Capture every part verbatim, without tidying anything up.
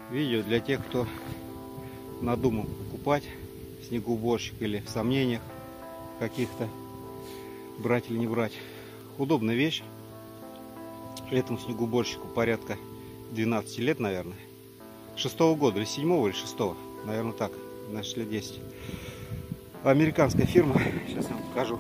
Видео для тех, кто надумал покупать снегоуборщик или в сомнениях каких-то, брать или не брать. Удобная вещь. Этому снегоуборщику порядка двенадцати лет, наверное. Шестого года, или седьмого, или шестого. Наверное, так. Значит, лет десять. Американская фирма. Сейчас я вам покажу.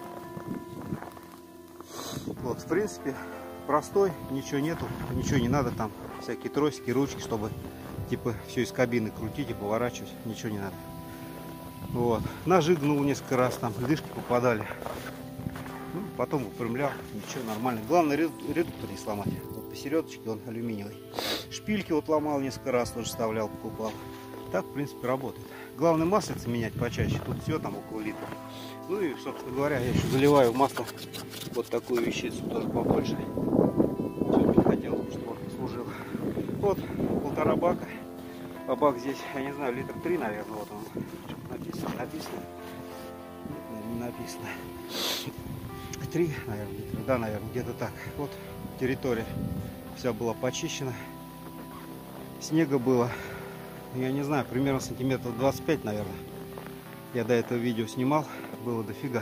Вот, в принципе, простой. Ничего нету. Ничего не надо там. Всякие тросики, ручки, чтобы типа все из кабины крутить и поворачивать. Ничего не надо. Вот. Ножи гнул несколько раз. Там льдышки попадали. Ну, потом выпрямлял. Ничего, нормально. Главное, редуктор не сломать. Вот посередочке он алюминиевый. Шпильки вот ломал несколько раз. Тоже вставлял, покупал. Так, в принципе, работает. Главное, маслице менять почаще. Тут все там около литра. Ну и, собственно говоря, я еще заливаю масло вот такую вещицу, тоже побольше. Все-таки хотелось, чтобы он служил. Вот, полтора бака. А бак здесь, я не знаю, литр три, наверное. Вот он. Что-то написано. Написано? Нет, не написано. Три, наверное, литра. Да, наверное, где-то так. Вот территория вся была почищена. Снега было, я не знаю, примерно сантиметров двадцать пять, наверное. Я до этого видео снимал, было дофига.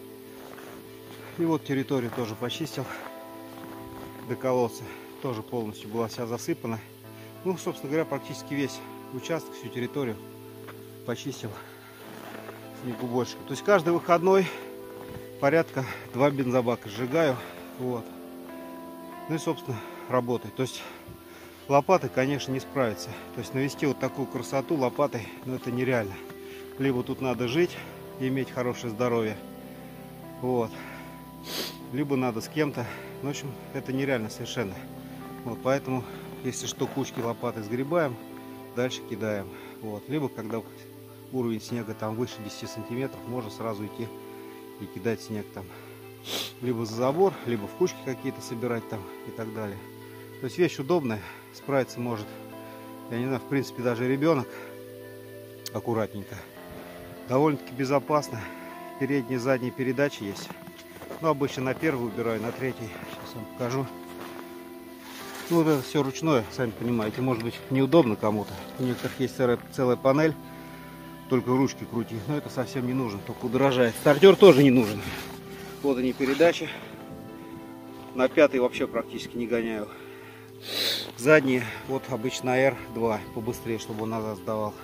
И вот территорию тоже почистил до колодца. Тоже полностью была вся засыпана. Ну, собственно говоря, практически весь участок, всю территорию почистил снегоуборщиком. То есть каждый выходной порядка два бензобака сжигаю. Вот. Ну и, собственно, работает. То есть лопатой, конечно, не справится. То есть навести вот такую красоту лопатой, ну, это нереально. Либо тут надо жить и иметь хорошее здоровье. Вот. Либо надо с кем-то. В общем, это нереально совершенно. Вот, поэтому, если что, кучки лопаты сгребаем, дальше кидаем. Вот. Либо, когда уровень снега там выше десяти сантиметров, можно сразу идти и кидать снег там. Либо за забор, либо в кучки какие-то собирать там и так далее. То есть вещь удобная, справиться может, я не знаю, в принципе, даже ребенок аккуратненько. Довольно-таки безопасно. Передние и задние передачи есть. Ну, обычно на первую убираю, на третий. Сейчас вам покажу. Ну, вот это все ручное, сами понимаете. Может быть, неудобно кому-то. У некоторых есть целая, целая панель, только ручки крути. Но это совсем не нужно, только удорожает. Стартер тоже не нужен. Вот они передачи. На пятый вообще практически не гоняю. Задние, вот обычно эр два, побыстрее, чтобы он назад сдавал.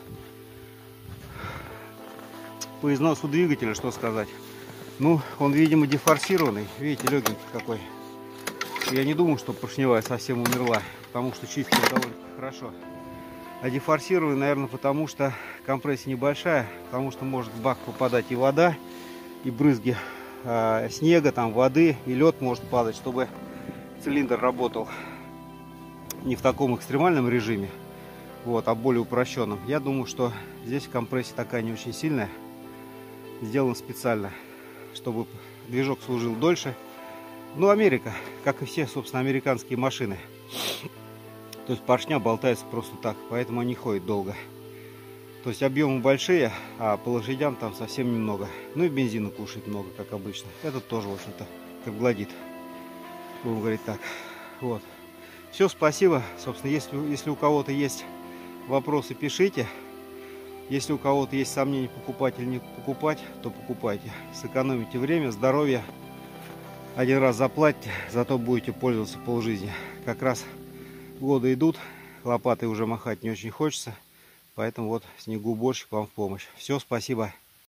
По износу двигателя, что сказать. Ну, он, видимо, дефорсированный. Видите, легенький какой. Я не думаю, что поршневая совсем умерла, потому что чистил довольно хорошо. А дефорсированный, наверное, потому что компрессия небольшая, потому что может в бак попадать и вода, и брызги э, снега, там, воды, и лед может падать, чтобы цилиндр работал не в таком экстремальном режиме, вот, а более упрощенном. Я думаю, что здесь компрессия такая не очень сильная. Сделан специально, чтобы движок служил дольше. Ну, Америка, как и все, собственно, американские машины. То есть поршня болтается просто так, поэтому они ходят долго. То есть объемы большие, а по лошадям там совсем немного. Ну и бензина кушает много, как обычно. Этот тоже, в общем-то, как гладит. Будем говорить так. Вот. Все, спасибо. Собственно, если, если у кого-то есть вопросы, пишите. Если у кого-то есть сомнения, покупать или не покупать, то покупайте. Сэкономите время, здоровье. Один раз заплатите, зато будете пользоваться полжизни. Как раз годы идут, лопатой уже махать не очень хочется. Поэтому вот снегоуборщик вам в помощь. Все, спасибо.